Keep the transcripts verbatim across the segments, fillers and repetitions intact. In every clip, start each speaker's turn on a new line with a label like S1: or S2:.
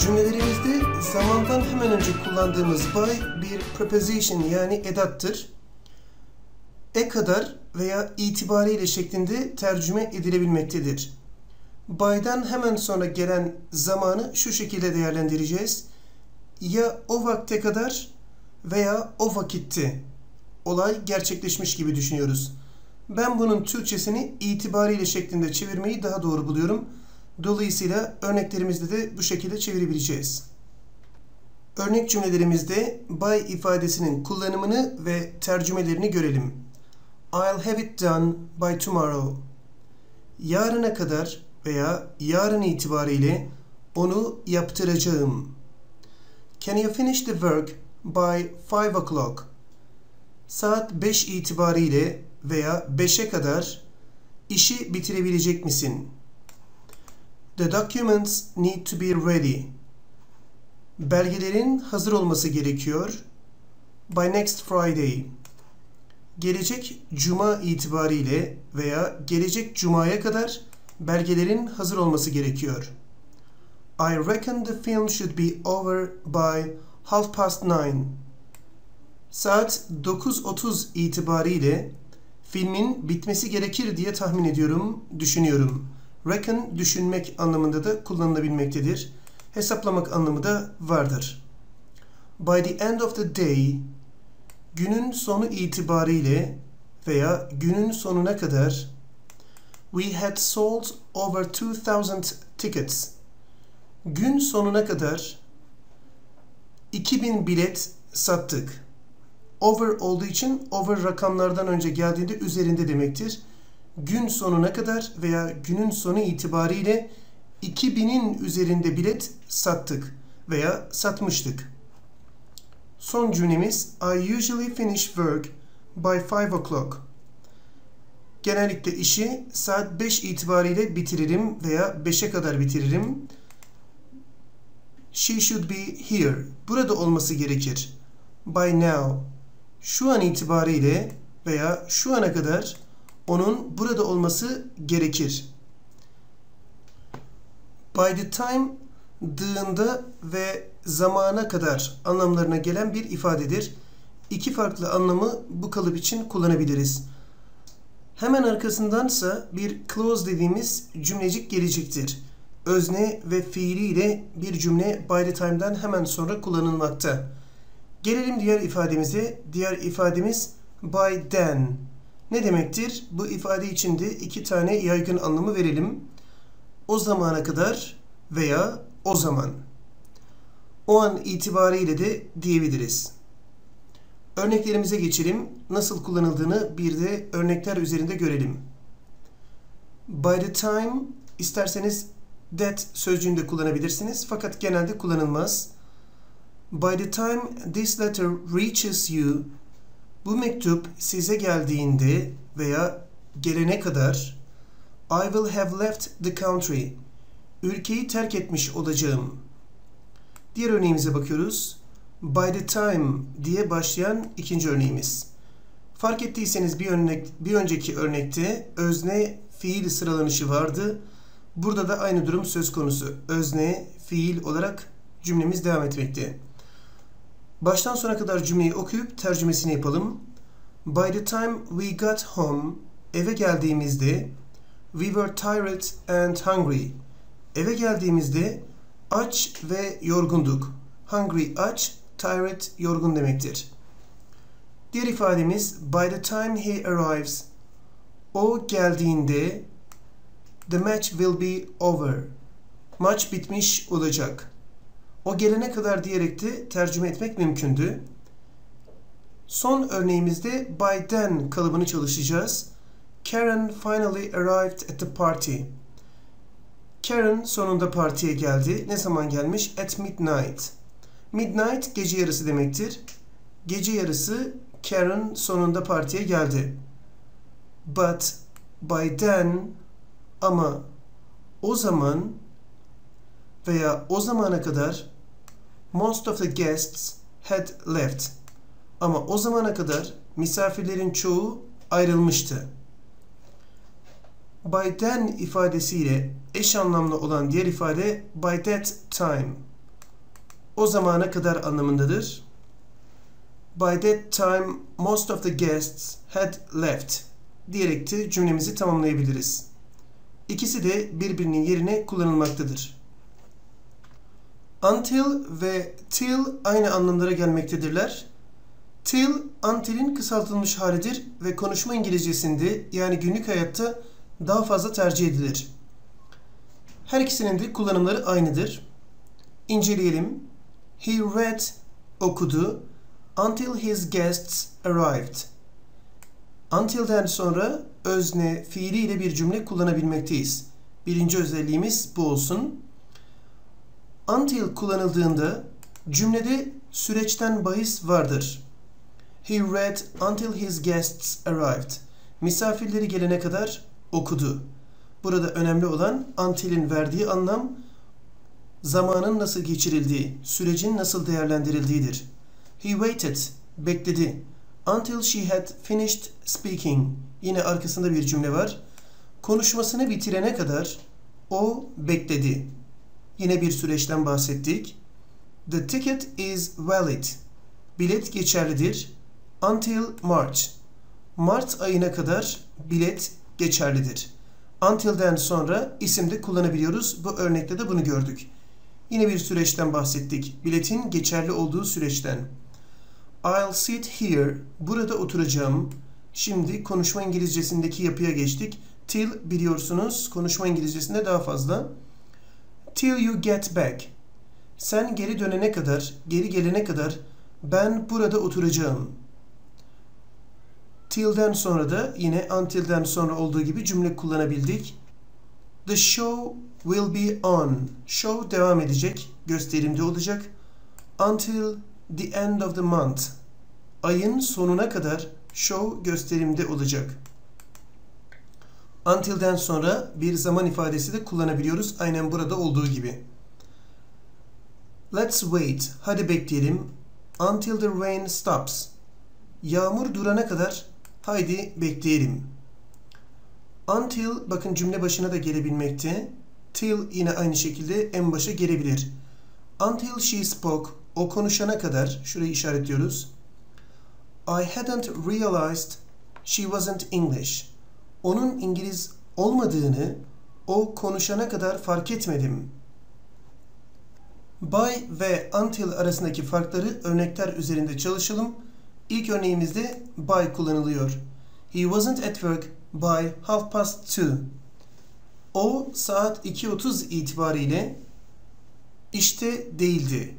S1: Cümlelerimizde zamandan hemen önce kullandığımız by bir preposition yani edattır. E kadar veya itibariyle şeklinde tercüme edilebilmektedir. By'dan hemen sonra gelen zamanı şu şekilde değerlendireceğiz. Ya o vakte kadar veya o vakitte olay gerçekleşmiş gibi düşünüyoruz. Ben bunun Türkçesini itibariyle şeklinde çevirmeyi daha doğru buluyorum. Dolayısıyla örneklerimizde de bu şekilde çevirebileceğiz. Örnek cümlelerimizde by ifadesinin kullanımını ve tercümelerini görelim. I'll have it done by tomorrow. Yarına kadar veya yarın itibariyle onu yaptıracağım. Can you finish the work by five o'clock? Saat beş itibariyle veya beşe kadar işi bitirebilecek misin? The documents need to be ready. Belgelerin hazır olması gerekiyor. By next Friday. Gelecek cuma itibariyle veya gelecek cumaya kadar belgelerin hazır olması gerekiyor. I reckon the film should be over by half past nine. Saat dokuz otuz itibariyle filmin bitmesi gerekir diye tahmin ediyorum, düşünüyorum. Reckon, düşünmek anlamında da kullanılabilmektedir. Hesaplamak anlamı da vardır. By the end of the day, günün sonu itibariyle veya günün sonuna kadar we had sold over two thousand tickets. Gün sonuna kadar iki bin bilet sattık. Over olduğu için over rakamlardan önce geldiğinde üzerinde demektir. Gün sonuna kadar veya günün sonu itibariyle iki binin üzerinde bilet sattık veya satmıştık. Son cümlemiz I usually finish work by five o'clock. Genellikle işi saat beş itibariyle bitiririm veya beşe kadar bitiririm. She should be here. Burada olması gerekir. By now. Şu an itibariyle veya şu ana kadar onun burada olması gerekir. By the time, dığında ve zamana kadar anlamlarına gelen bir ifadedir. İki farklı anlamı bu kalıp için kullanabiliriz. Hemen arkasındansa bir clause dediğimiz cümlecik gelecektir. Özne ve fiili ile bir cümle by the time'dan hemen sonra kullanılmakta. Gelelim diğer ifademize. Diğer ifademiz by then. Ne demektir? Bu ifade içinde iki tane yaygın anlamı verelim. O zamana kadar veya o zaman. O an itibariyle de diyebiliriz. Örneklerimize geçelim. Nasıl kullanıldığını bir de örnekler üzerinde görelim. By the time, isterseniz that sözcüğünü de kullanabilirsiniz. Fakat genelde kullanılmaz. By the time this letter reaches you, bu mektup size geldiğinde veya gelene kadar I will have left the country. Ülkeyi terk etmiş olacağım. Diğer örneğimize bakıyoruz. By the time diye başlayan ikinci örneğimiz. Fark ettiyseniz bir örnek, bir önceki örnekte özne fiil sıralanışı vardı. Burada da aynı durum söz konusu. Özne fiil olarak cümlemiz devam etmekte. Baştan sona kadar cümleyi okuyup tercümesini yapalım. By the time we got home, eve geldiğimizde we were tired and hungry. Eve geldiğimizde aç ve yorgunduk. Hungry aç, tired yorgun demektir. Diğer ifademiz by the time he arrives, o geldiğinde the match will be over. Maç bitmiş olacak. O gelene kadar diyerek de tercüme etmek mümkündü. Son örneğimizde by then kalıbını çalışacağız. Karen finally arrived at the party. Karen sonunda partiye geldi. Ne zaman gelmiş? At midnight. Midnight gece yarısı demektir. Gece yarısı Karen sonunda partiye geldi. But by then, ama o zaman veya o zamana kadar most of the guests had left. Ama o zamana kadar misafirlerin çoğu ayrılmıştı. By then ifadesiyle eş anlamlı olan diğer ifade by that time. o zamana kadar anlamındadır. By that time most of the guests had left diyerek de cümlemizi tamamlayabiliriz. İkisi de birbirinin yerine kullanılmaktadır. Until ve till aynı anlamlara gelmektedirler. Till, until'in kısaltılmış halidir ve konuşma İngilizcesinde yani günlük hayatta daha fazla tercih edilir. Her ikisinin de kullanımları aynıdır. İnceleyelim. He read, okudu, until his guests arrived. Until'den sonra özne, fiiliyle bir cümle kullanabilmekteyiz. Birinci özelliğimiz bu olsun. Until kullanıldığında cümlede süreçten bahis vardır. He read until his guests arrived. Misafirleri gelene kadar okudu. Burada önemli olan until'in verdiği anlam, zamanın nasıl geçirildiği, sürecin nasıl değerlendirildiğidir. He waited, bekledi. Until she had finished speaking. Yine arkasında bir cümle var. Konuşmasını bitirene kadar o bekledi. Yine bir süreçten bahsettik. The ticket is valid. Bilet geçerlidir. Until March. Mart ayına kadar bilet geçerlidir. Until'den sonra isim de kullanabiliyoruz. Bu örnekte de bunu gördük. Yine bir süreçten bahsettik. Biletin geçerli olduğu süreçten. I'll sit here. Burada oturacağım. Şimdi konuşma İngilizcesindeki yapıya geçtik. Till biliyorsunuz konuşma İngilizcesinde daha fazla. Till you get back. Sen geri dönene kadar, geri gelene kadar ben burada oturacağım. Till'den sonra da yine until'den sonra olduğu gibi cümle kullanabildik. The show will be on. Show devam edecek, gösterimde olacak. Until the end of the month. Ayın sonuna kadar show gösterimde olacak. Until'den sonra bir zaman ifadesi de kullanabiliyoruz. Aynen burada olduğu gibi. Let's wait. Hadi bekleyelim. Until the rain stops. Yağmur durana kadar haydi bekleyelim. Until bakın cümle başına da gelebilmekte. Till yine aynı şekilde en başa gelebilir. Until she spoke. O konuşana kadar şurayı işaretliyoruz. I hadn't realized she wasn't English. Onun İngiliz olmadığını o konuşana kadar fark etmedim. By ve until arasındaki farkları örnekler üzerinde çalışalım. İlk örneğimizde by kullanılıyor. He wasn't at work by half past two. O saat iki otuz itibariyle işte değildi.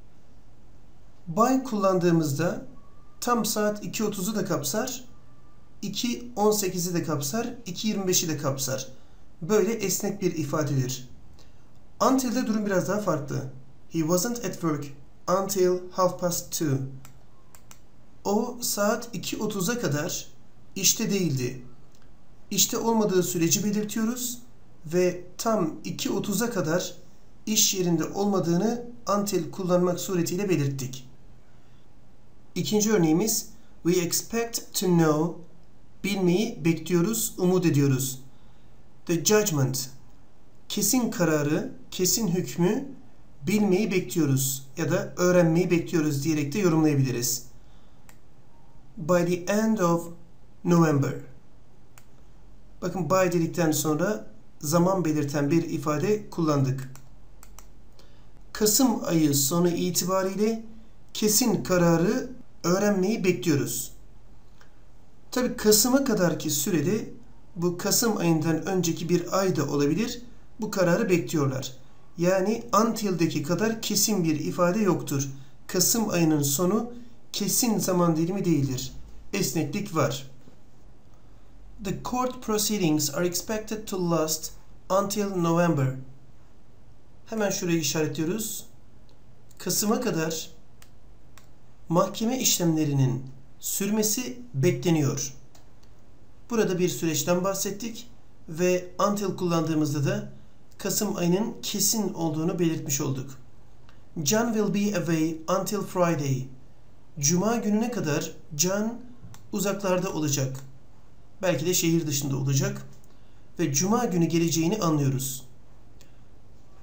S1: By kullandığımızda tam saat iki otuzu da kapsar, iki on sekizi de kapsar, iki yirmi beşi de kapsar. Böyle esnek bir ifadedir. Until'de durum biraz daha farklı. He wasn't at work until half past two. O saat iki otuza kadar işte değildi. İşte olmadığı süreci belirtiyoruz ve tam iki otuza kadar iş yerinde olmadığını until kullanmak suretiyle belirttik. İkinci örneğimiz we expect to know, bilmeyi bekliyoruz, umut ediyoruz. The judgment, kesin kararı, kesin hükmü bilmeyi bekliyoruz ya da öğrenmeyi bekliyoruz diyerek de yorumlayabiliriz. By the end of November. Bakın by dedikten sonra zaman belirten bir ifade kullandık. Kasım ayı sonu itibariyle kesin kararı öğrenmeyi bekliyoruz. Tabi Kasım'a kadarki sürede bu Kasım ayından önceki bir ay da olabilir. Bu kararı bekliyorlar. Yani until'deki kadar kesin bir ifade yoktur. Kasım ayının sonu kesin zaman dilimi değildir. Esneklik var. The court proceedings are expected to last until November. Hemen şurayı işaretliyoruz. Kasım'a kadar mahkeme işlemlerinin sürmesi bekleniyor. Burada bir süreçten bahsettik ve until kullandığımızda da Kasım ayının kesin olduğunu belirtmiş olduk. John will be away until Friday. Cuma gününe kadar John uzaklarda olacak. Belki de şehir dışında olacak. Ve Cuma günü geleceğini anlıyoruz.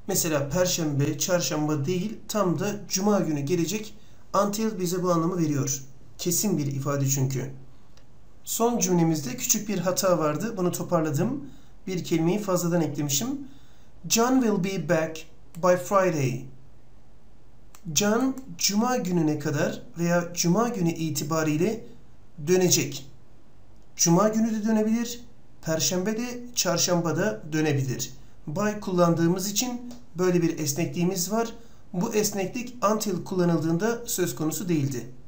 S1: Mesela perşembe, çarşamba değil, tam da cuma günü gelecek until bize bu anlamı veriyor. Kesin bir ifade çünkü. Son cümlemizde küçük bir hata vardı. Bunu toparladım. Bir kelimeyi fazladan eklemişim. John will be back by Friday. John cuma gününe kadar veya cuma günü itibariyle dönecek. Cuma günü de dönebilir, perşembe de, çarşamba da dönebilir. By kullandığımız için böyle bir esnekliğimiz var. Bu esneklik until kullanıldığında söz konusu değildi.